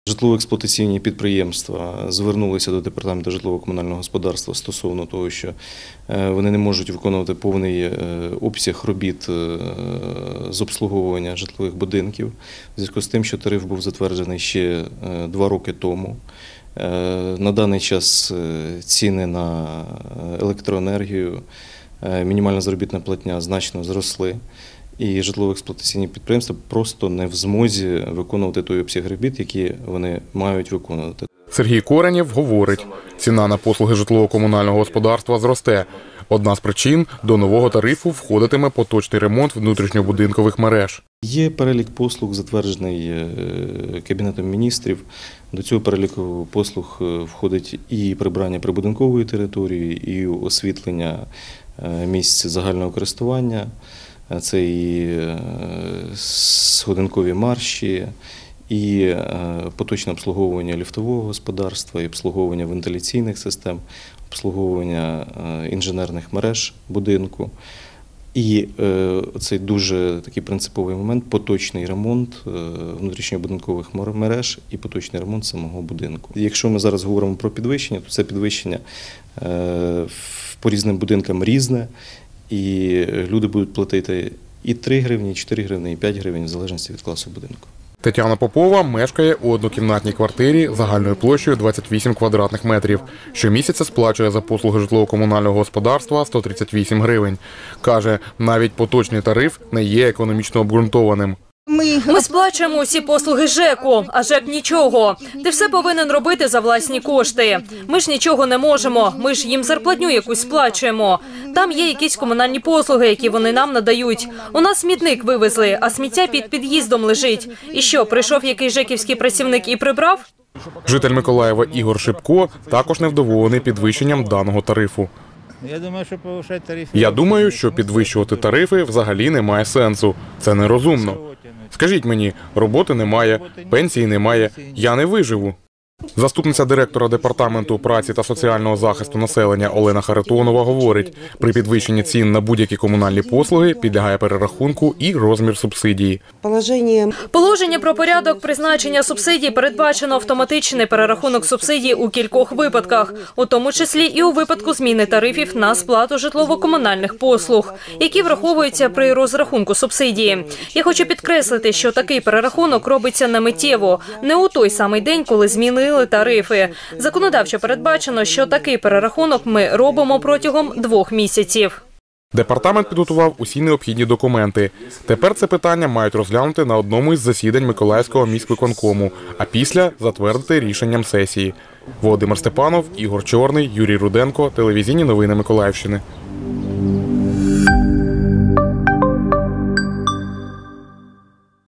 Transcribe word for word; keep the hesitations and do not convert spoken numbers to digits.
Житлово-експлуатаційні підприємства звернулися до департаменту житлово-комунального господарства стосовно того, що вони не можуть виконувати повний обсяг робіт з обслуговування житлових будинків, в зв'язку з тим, що тариф був затверджений ще два роки тому. На даний час ціни на електроенергію, мінімальна заробітна платня значно зросли. І житлово-експлуатаційні підприємства просто не в змозі виконувати той обсяг робіт, які вони мають виконувати. Сергій Коренєв говорить, ціна на послуги житлово-комунального господарства зросте. Одна з причин – до нового тарифу входитиме поточний ремонт внутрішньобудинкових мереж. Є перелік послуг, затверджений Кабінетом міністрів. До цього переліку послуг входить і прибирання прибудинкової території, і освітлення місць загального користування. Це і сходинкові марші, і поточне обслуговування ліфтового господарства, і обслуговування вентиляційних систем, обслуговування інженерних мереж будинку. І цей дуже такий принциповий момент – поточний ремонт внутрішньобудинкових мереж і поточний ремонт самого будинку. Якщо ми зараз говоримо про підвищення, то це підвищення по різним будинкам різне. І люди будуть платити і три гривні, і чотири гривні, і п'ять гривень, в залежності від класу будинку. Тетяна Попова мешкає у однокімнатній квартирі загальною площею двадцять вісім квадратних метрів. Щомісяця сплачує за послуги житлово-комунального господарства сто тридцять вісім гривень. Каже, навіть поточний тариф не є економічно обґрунтованим. Ми сплачуємо усі послуги ЖЕКу, а ЖЕК нічого. Ти все повинен робити за власні кошти. Ми ж нічого не можемо, ми ж їм зарплатню якусь сплачуємо. Там є якісь комунальні послуги, які вони нам надають. У нас смітник вивезли, а сміття під під'їздом лежить. І що, прийшов якийсь жеківський працівник і прибрав? Житель Миколаєва Ігор Шипко також невдоволений підвищенням даного тарифу. Я думаю, що повищати тарифи... Я думаю, що підвищувати тарифи взагалі немає сенсу. Це нерозумно. Скажіть мені, роботи немає, пенсії немає, я не виживу. Заступниця директора департаменту праці та соціального захисту населення Олена Харитонова говорить, при підвищенні цін на будь-які комунальні послуги підлягає перерахунку і розмір субсидії. Положення про порядок призначення субсидій передбачено автоматичний перерахунок субсидій у кількох випадках, у тому числі і у випадку зміни тарифів на сплату житлово-комунальних послуг, які враховуються при розрахунку субсидії. Я хочу підкреслити, що такий перерахунок робиться не миттєво, не у той самий день, коли змінили тарифи. Законодавчо передбачено, що такий перерахунок ми робимо протягом двох місяців. Департамент підготував усі необхідні документи. Тепер це питання мають розглянути на одному із засідань Миколаївського міськвиконкому, а після затвердити рішенням сесії. Володимир Степанов, Ігор Чорний, Юрій Руденко. Телевізійні новини Миколаївщини.